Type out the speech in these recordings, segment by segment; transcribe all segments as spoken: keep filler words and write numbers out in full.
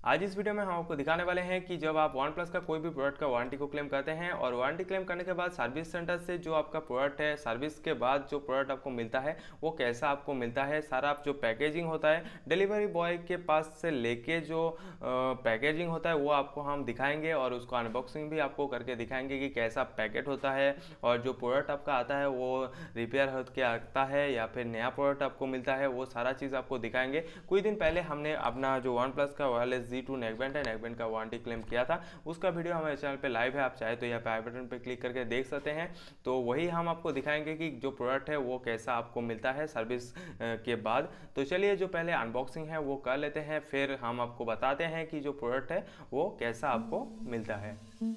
आज इस वीडियो में हम आपको दिखाने वाले हैं कि जब आप वन प्लस का कोई भी प्रोडक्ट का वारंटी को क्लेम करते हैं और वारंटी क्लेम करने के बाद सर्विस सेंटर से जो आपका प्रोडक्ट है, सर्विस के बाद जो प्रोडक्ट आपको मिलता है वो कैसा आपको मिलता है, सारा आप जो पैकेजिंग होता है डिलीवरी बॉय के पास से लेके जो पैकेजिंग होता है वो आपको हम दिखाएंगे और उसको अनबॉक्सिंग भी आपको करके दिखाएंगे कि कैसा पैकेट होता है और जो प्रोडक्ट आपका आता है वो रिपेयर होकर आता है या फिर नया प्रोडक्ट आपको मिलता है, वो सारा चीज़ आपको दिखाएंगे। कुछ दिन पहले हमने अपना जो वन प्लस का वायरलेस जी टू नेकबैंड है, नेकबैंड का वारंटी क्लेम किया था, उसका वीडियो हमारे चैनल पे लाइव है। आप चाहे तो यहाँ पे आई बटन पे क्लिक करके देख सकते हैं। तो वही हम आपको दिखाएंगे कि जो प्रोडक्ट है वो कैसा आपको मिलता है सर्विस के बाद। तो चलिए जो पहले अनबॉक्सिंग है वो कर लेते हैं, फिर हम आपको बताते हैं कि जो प्रोडक्ट है वो कैसा आपको मिलता है।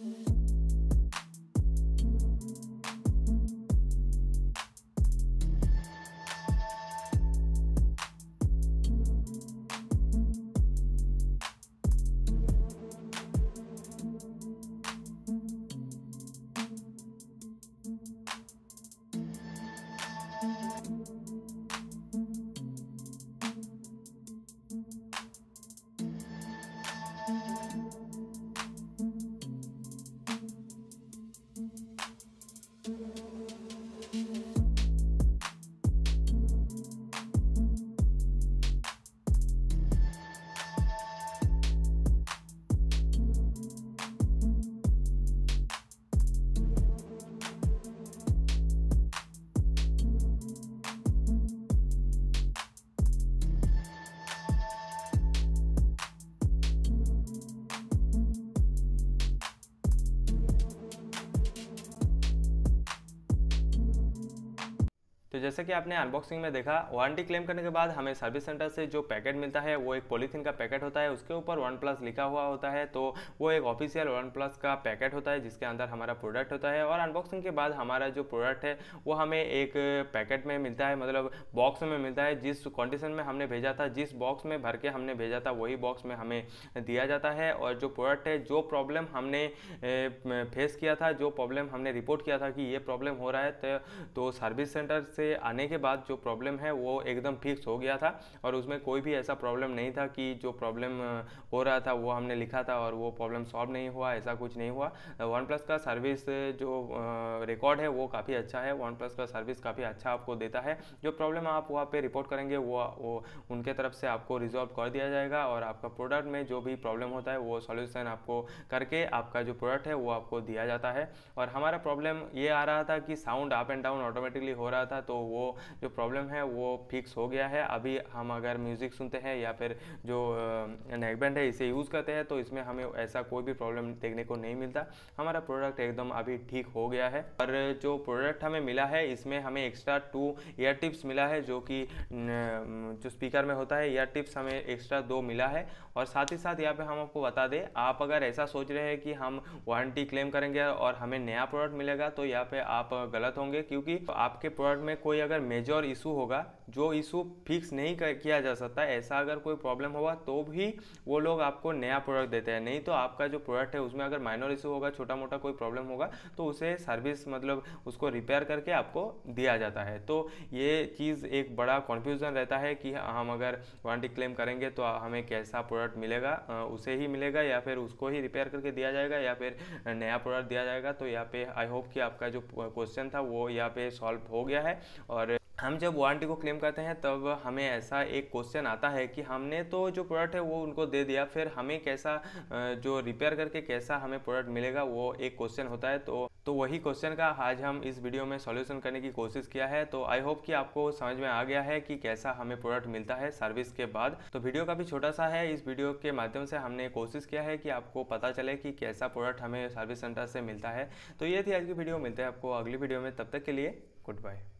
तो जैसे कि आपने अनबॉक्सिंग में देखा, वारंटी क्लेम करने के बाद हमें सर्विस सेंटर से जो पैकेट मिलता है वो एक पॉलीथीन का पैकेट होता है, उसके ऊपर वन प्लस लिखा हुआ होता है। तो वो एक ऑफिशियल वन प्लस का पैकेट होता है जिसके अंदर हमारा प्रोडक्ट होता है। और अनबॉक्सिंग के बाद हमारा जो प्रोडक्ट है वो हमें एक पैकेट में मिलता है, मतलब बॉक्स में मिलता है। जिस कंडीशन में हमने भेजा था, जिस बॉक्स में भर के हमने भेजा था वही बॉक्स में हमें दिया जाता है। और जो प्रोडक्ट है, जो प्रॉब्लम हमने फेस किया था, जो प्रॉब्लम हमने रिपोर्ट किया था कि ये प्रॉब्लम हो रहा है, तो सर्विस सेंटर से आने के बाद जो प्रॉब्लम है वो एकदम फिक्स हो गया था। और उसमें कोई भी ऐसा प्रॉब्लम नहीं था कि जो प्रॉब्लम हो रहा था वो हमने लिखा था और वो प्रॉब्लम सॉल्व नहीं हुआ, ऐसा कुछ नहीं हुआ। वन प्लस का सर्विस जो रिकॉर्ड है वो काफ़ी अच्छा है। वन प्लस का सर्विस काफ़ी अच्छा आपको देता है। जो प्रॉब्लम आप वहाँ पे रिपोर्ट करेंगे वो वो उनके तरफ से आपको रिजॉल्व कर दिया जाएगा और आपका प्रोडक्ट में जो भी प्रॉब्लम होता है वो सॉल्यूशन आपको करके आपका जो प्रोडक्ट है वो आपको दिया जाता है। और हमारा प्रॉब्लम ये आ रहा था कि sound up and down automatically हो रहा था, तो वो जो प्रॉब्लम है वो फिक्स हो गया है। अभी हम अगर म्यूज़िक सुनते हैं या फिर जो नेकबैंड है इसे यूज़ करते हैं तो इसमें हमें ऐसा कोई भी प्रॉब्लम देखने को नहीं मिलता। हमारा प्रोडक्ट एकदम अभी ठीक हो गया है। और जो प्रोडक्ट हमें मिला है इसमें हमें एक्स्ट्रा टू ईयर टिप्स मिला है, जो कि जो स्पीकर में होता है, ईयर टिप्स हमें एक्स्ट्रा दो मिला है। और साथ ही साथ यहाँ पे हम आपको बता दें, आप अगर ऐसा सोच रहे हैं कि हम वारंटी क्लेम करेंगे और हमें नया प्रोडक्ट मिलेगा, तो यहाँ पे आप गलत होंगे। क्योंकि आपके प्रोडक्ट में कोई अगर मेजर इशू होगा, जो इशू फिक्स नहीं किया जा सकता, ऐसा अगर कोई प्रॉब्लम होगा तो भी वो लोग आपको नया प्रोडक्ट देते हैं। नहीं तो आपका जो प्रोडक्ट है उसमें अगर माइनर इशू होगा, छोटा मोटा कोई प्रॉब्लम होगा, तो उसे सर्विस मतलब उसको रिपेयर करके आपको दिया जाता है। तो ये चीज़ एक बड़ा कन्फ्यूज़न रहता है कि हम अगर वारंटी क्लेम करेंगे तो हमें कैसा प्रोडक्ट मिलेगा, उसे ही मिलेगा या फिर उसको ही रिपेयर करके दिया जाएगा या फिर नया प्रोडक्ट दिया जाएगा। तो यहाँ पे आई होप कि आपका जो क्वेश्चन था वो यहाँ पे सॉल्व हो गया है। और हम जब वारंटी को क्लेम करते हैं तब हमें ऐसा एक क्वेश्चन आता है कि हमने तो जो प्रोडक्ट है वो उनको दे दिया, फिर हमें कैसा जो रिपेयर करके कैसा हमें प्रोडक्ट मिलेगा, वो एक क्वेश्चन होता है। तो तो वही क्वेश्चन का आज हम इस वीडियो में सॉल्यूशन करने की कोशिश किया है। तो आई होप कि आपको समझ में आ गया है कि कैसा हमें प्रोडक्ट मिलता है सर्विस के बाद। तो वीडियो काफ़ी छोटा सा है, इस वीडियो के माध्यम से हमने कोशिश किया है कि आपको पता चले कि कैसा प्रोडक्ट हमें सर्विस सेंटर से मिलता है। तो ये थी आज की वीडियो, मिलते हैं आपको अगली वीडियो में, तब तक के लिए गुड बाय।